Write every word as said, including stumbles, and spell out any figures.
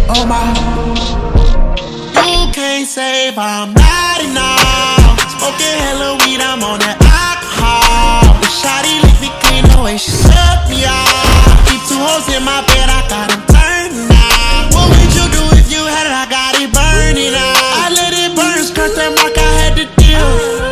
Oh my. You can't save, I'm not enough. Smoking hella weed, I'm on that alcohol. The shawty lick me clean the way she sucked me off. Keep two hoes in my bed, I got them.